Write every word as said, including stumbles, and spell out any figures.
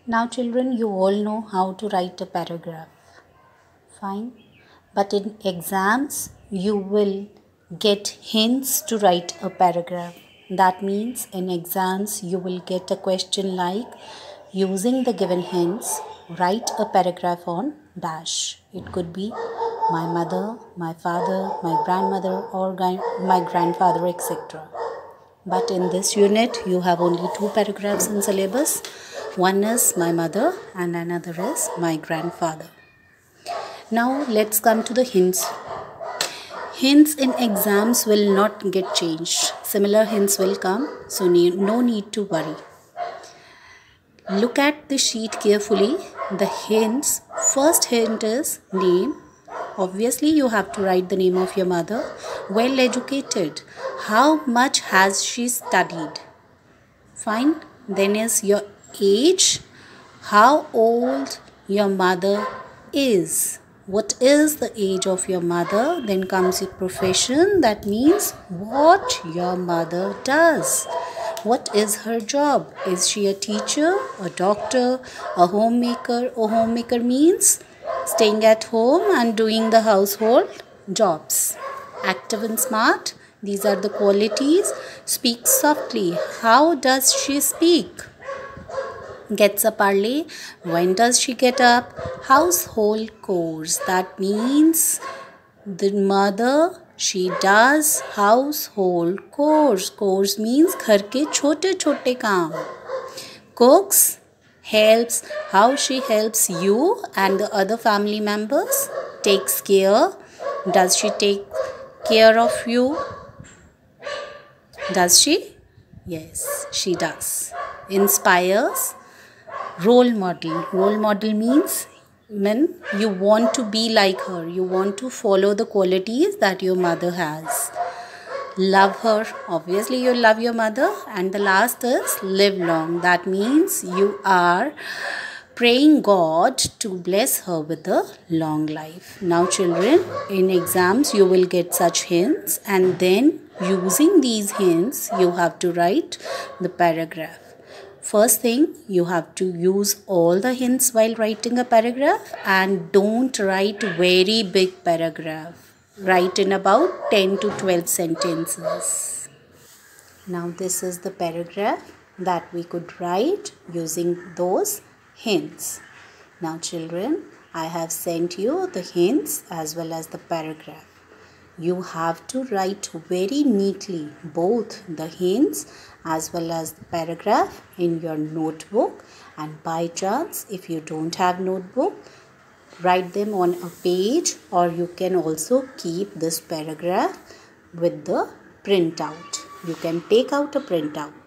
Now children, you all know how to write a paragraph. Fine. But in exams, you will get hints to write a paragraph. That means in exams, you will get a question like, using the given hints, write a paragraph on dash. It could be my mother, my father, my grandmother, or my grandfather, et cetera. But in this unit, you have only two paragraphs in syllabus. One is my mother and another is my grandfather. Now let's come to the hints. Hints in exams will not get changed. Similar hints will come, so no need to worry. Look at the sheet carefully. The hints, first hint is name. Obviously, you have to write the name of your mother. Well educated. How much has she studied? Fine. Then is your age. How old your mother is. What is the age of your mother? Then comes your profession. That means what your mother does. What is her job? Is she a teacher, a doctor, a homemaker? A homemaker means staying at home and doing the household jobs. Active and smart. These are the qualities. Speak softly. How does she speak? Gets up early. When does she get up? Household chores. That means the mother, she does household chores. Chores means घर के छोटे छोटे काम. Cooks, helps. How she helps you and the other family members? Takes care. Does she take care of you? Does she? Yes, she does. Inspires. Role model. Role model means when you want to be like her. You want to follow the qualities that your mother has. Love her. Obviously, you love your mother. And the last is live long. That means you are praying God to bless her with a long life. Now children, in exams you will get such hints, and then using these hints you have to write the paragraph. First thing, you have to use all the hints while writing a paragraph, and don't write very big paragraph. Write in about ten to twelve sentences. Now this is the paragraph that we could write using those hints. Now children, I have sent you the hints as well as the paragraph. You have to write very neatly both the hints as well as the paragraph in your notebook, and by chance if you don't have notebook, write them on a page, or you can also keep this paragraph with the printout. You can take out a printout.